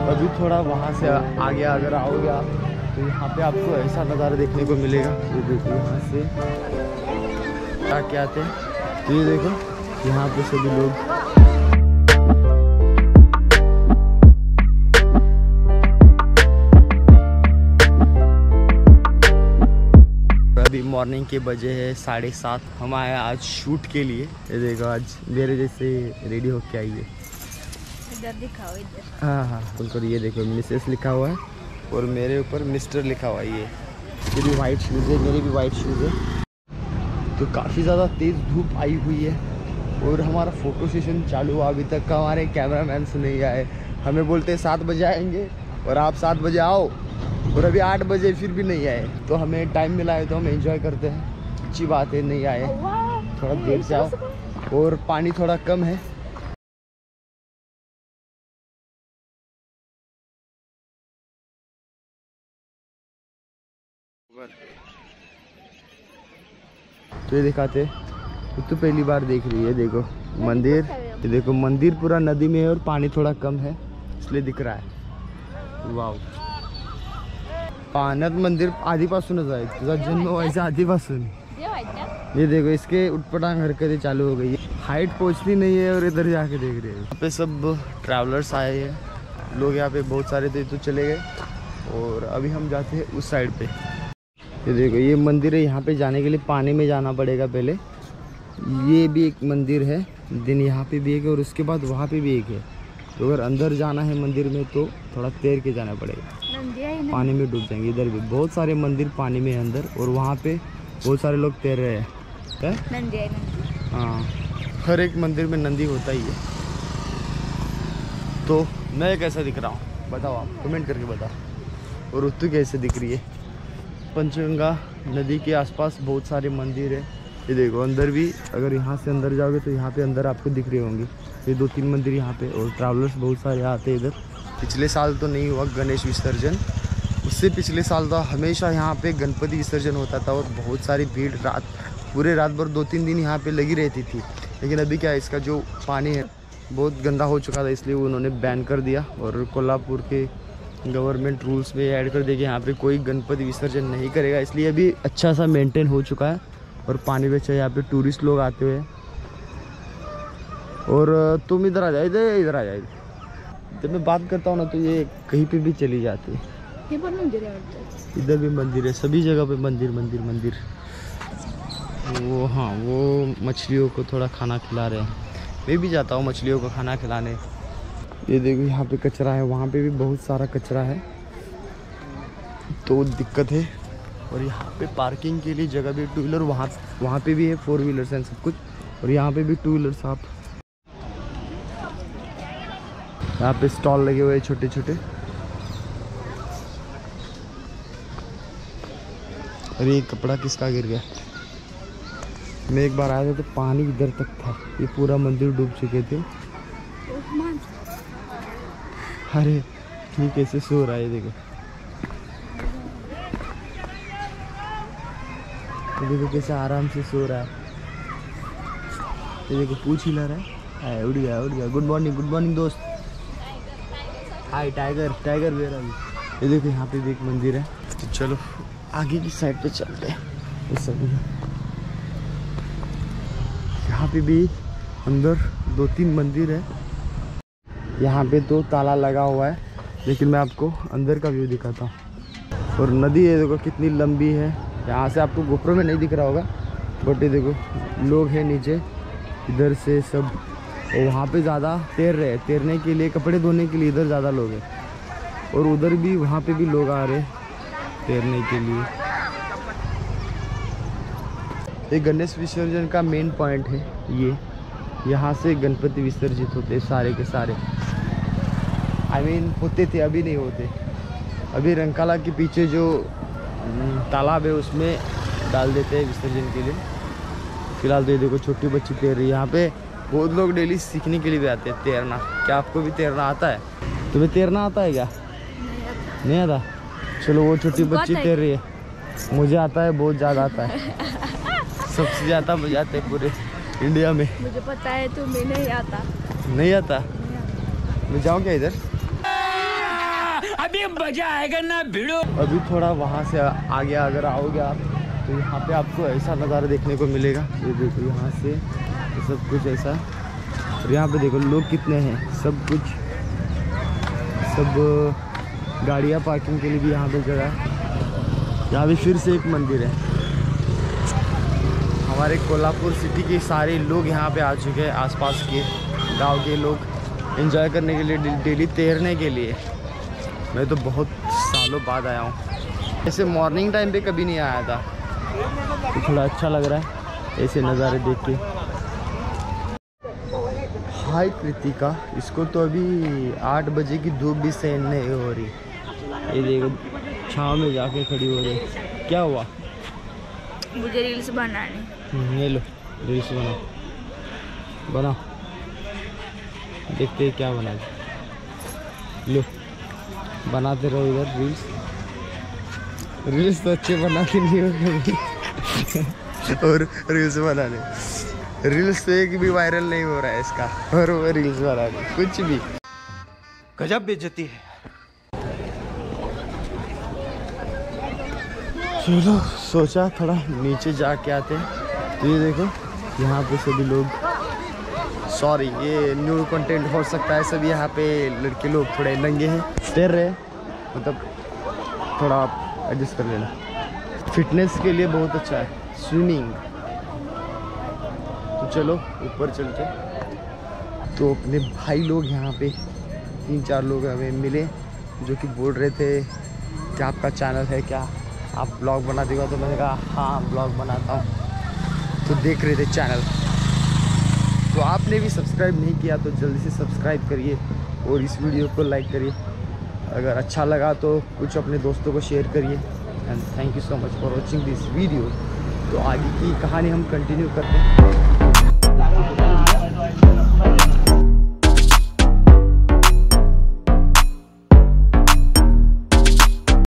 अभी थोड़ा वहाँ से आगे अगर आओगे आप तो यहाँ पे आपको ऐसा नज़ारा देखने को मिलेगा। ये देखो यहाँ से क्या आते हैं, तो ये देखो यहाँ पे सभी लोग अभी मॉर्निंग के बजे है 7:30। हम आए आज शूट के लिए। ये देखो आज मेरे जैसे रेडी होके आई है। इधर दिखाओ इधर। हाँ, बिल्कुल। ये देखो मिसेस लिखा हुआ है और मेरे ऊपर मिस्टर लिखा हुआ है। ये मेरी वाइट शूज़ है, मेरी भी वाइट शूज़ है। तो काफ़ी ज़्यादा तेज़ धूप आई हुई है और हमारा फ़ोटो सेशन चालू हुआ। अभी तक हमारे कैमरामैन से नहीं आए। हमें बोलते हैं 7 बजे आएंगे और आप 7 बजे आओ, और अभी 8 बजे फिर भी नहीं आए। तो हमें टाइम मिला है तो हम एंजॉय करते हैं। अच्छी बात है नहीं आए, थोड़ा देर से आओ। और पानी थोड़ा कम है। तो ये दिखाते, तो पहली बार देख रही है। देखो मंदिर, ये देखो मंदिर पूरा नदी में है और पानी थोड़ा कम है इसलिए दिख रहा है। वाव, पाण्यात मंदिर आधीपासूनच आहे। तुझा जन्म व्हायचा आधीपासून। ये देखो इसके उठपटांग हरकतें चालू हो गई है। हाइट पहुंचती नहीं है और इधर जाके देख रहे हैं। यहाँ पे सब ट्रैवलर्स आए हैं, लोग यहाँ पे बहुत सारे थे तो चले गए और अभी हम जाते हैं उस साइड पे। ये देखो ये मंदिर है, यहाँ पे जाने के लिए पानी में जाना पड़ेगा पहले। ये भी एक मंदिर है, दिन यहाँ पे भी एक है और उसके बाद वहाँ पे भी एक है। तो अगर अंदर जाना है मंदिर में तो थोड़ा तैर के जाना पड़ेगा, पानी में डूब जाएंगे। इधर भी बहुत सारे मंदिर पानी में है अंदर और वहाँ पे बहुत सारे लोग तैर रहे हैं। नंदी है, नंदी। हाँ, हर एक मंदिर में नंदी होता ही है। तो मैं कैसा दिख रहा हूँ बताओ, आप कमेंट करके बताओ। और ऋतु कैसे दिख रही है। पंचगंगा नदी के आसपास बहुत सारे मंदिर है। ये देखो अंदर भी, अगर यहाँ से अंदर जाओगे तो यहाँ पे अंदर आपको दिख रहे होंगे ये 2-3 मंदिर यहाँ पे। और ट्रैवलर्स बहुत सारे आते हैं इधर। पिछले साल तो नहीं हुआ गणेश विसर्जन, उससे पिछले साल तो हमेशा यहाँ पे गणपति विसर्जन होता था और बहुत सारी भीड़ पूरे रात भर 2-3 दिन यहाँ पे लगी रहती थी। लेकिन अभी क्या है, इसका जो पानी है बहुत गंदा हो चुका था इसलिए उन्होंने बैन कर दिया और कोल्हापुर के गवर्नमेंट रूल्स में ऐड कर दिया कि यहाँ पे कोई गणपति विसर्जन नहीं करेगा। इसलिए अभी अच्छा सा मेंटेन हो चुका है और पानी में यहाँ पे टूरिस्ट लोग आते हुए। और तुम इधर आ जाए, इधर आ जाए। जब मैं बात करता हूँ ना तो ये कहीं पे भी चली जाती है। ये पर मंदिर है, इधर भी मंदिर है, सभी जगह पे मंदिर मंदिर मंदिर। वो हाँ, वो मछलियों को थोड़ा खाना खिला रहे हैं। मैं भी जाता हूँ मछलियों को खाना खिलाने। ये देखो यहाँ पे कचरा है, वहाँ पे भी बहुत सारा कचरा है तो दिक्कत है। और यहाँ पे पार्किंग के लिए जगह भी, 2 व्हीलर वहाँ पे भी है, 4 व्हीलर्स हैं सब कुछ। और यहाँ पे भी 2 व्हीलर्स। आप यहाँ पे स्टॉल लगे हुए हैं छोटे छोटे। अरे ये कपड़ा किसका गिर गया। मैं एक बार आया था तो पानी इधर तक था, ये पूरा मंदिर डूब चुके थे। अरे ये कैसे सो रहा है, देखो देखो कैसे आराम से सो रहा है। ये देखो पूछ हिला रहा है। उड़ गया उड़ गया। गुड मॉर्निंग दोस्त। Hi tiger, tiger where are you. ये देखो यहाँ पे भी एक मंदिर है। तो चलो आगे की साइड पे चलते हैं। इस सब यहाँ पे भी अंदर 2-3 मंदिर है। यहाँ पे तो ताला लगा हुआ है, लेकिन मैं आपको अंदर का व्यू दिखाता हूँ। और नदी है देखो कितनी लंबी है। यहाँ से आपको गोप्रो में नहीं दिख रहा होगा, बट ये देखो लोग हैं नीचे इधर से सब। और वहाँ पे ज़्यादा तैर रहे हैं, तैरने के लिए, कपड़े धोने के लिए इधर ज़्यादा लोग हैं। और उधर भी, वहाँ पे भी लोग आ रहे हैं तैरने के लिए। ये गणेश विसर्जन का मेन पॉइंट है ये। यहाँ से गणपति विसर्जित होते सारे के सारे। I mean, होते थे, अभी नहीं होते। अभी रंकाला के पीछे जो तालाब है उसमें डाल देते हैं विसर्जन के लिए। फिलहाल तो ये देखो छोटी बच्ची तैर रही है। यहाँ पे बहुत लोग डेली सीखने के लिए भी आते हैं तैरना। क्या आपको भी तैरना आता है? तुम्हें तैरना आता है क्या? नहीं आता। चलो वो छोटी बच्ची तैर रही है। मुझे आता है, बहुत ज़्यादा आता है। सबसे ज़्यादा मजा आता है पूरे इंडिया में। मुझे पता है, तुम्हें नहीं आता। नहीं आता? मैं जाऊँ क्या इधर? अभी मजा आएगा ना भिड़ो। अभी थोड़ा वहाँ से आगे अगर आओगे आप तो यहाँ पे आपको ऐसा नज़ारा देखने को मिलेगा। ये देखो यहाँ से तो सब कुछ ऐसा, और यहाँ पे देखो लोग कितने हैं, सब गाड़ियाँ पार्किंग के लिए भी यहाँ पे जगह है। यहाँ भी फिर से एक मंदिर है। हमारे कोल्हापुर सिटी के सारे लोग यहाँ पे आ चुके हैं, आसपास के गांव के लोग एंजॉय करने के लिए, डेली तैरने के लिए। मैं तो बहुत सालों बाद आया हूँ, ऐसे मॉर्निंग टाइम पे कभी नहीं आया था, तो थोड़ा अच्छा लग रहा है ऐसे नज़ारे देख के। हाय कृतिका, इसको तो अभी 8 बजे की धूप भी सहन नहीं हो रही। ये देखो छाँव में जाके खड़ी हो रही। क्या हुआ? मुझे रील्स बनाने। ये लो रील्स बनाओ, देखते हैं क्या बना। लो बनाते रहो इधर रील्स तो अच्छे बनाते नहीं हो कभी। और रील्स बनाने, रील्स तो एक भी वायरल नहीं हो रहा है इसका, और वो रील्स बनाने कुछ भी। गजब बेइज्जती है। चलो सोचा थोड़ा नीचे जाके आते हैं। तो ये देखो यहाँ पे सभी लोग, सॉरी ये न्यू कंटेंट हो सकता है, सभी यहाँ पे लड़के लोग थोड़े नंगे हैं, तैर रहे हैं, मतलब थोड़ा आप एडजस्ट कर लेना। फिटनेस के लिए बहुत अच्छा है स्विमिंग। तो चलो ऊपर चलते। तो अपने भाई लोग यहाँ पे 3-4 लोग हमें मिले जो कि बोल रहे थे कि आपका चैनल है क्या, आप ब्लॉग बना देगा? तो मैंने कहा हाँ ब्लॉग बनाता हूँ। तो देख रहे थे चैनल, तो आपने भी सब्सक्राइब नहीं किया तो जल्दी से सब्सक्राइब करिए और इस वीडियो को लाइक करिए। अगर अच्छा लगा तो कुछ अपने दोस्तों को शेयर करिए। And thank you so much for watching this video. तो आगे की कहानी हम कंटिन्यू करते हैं।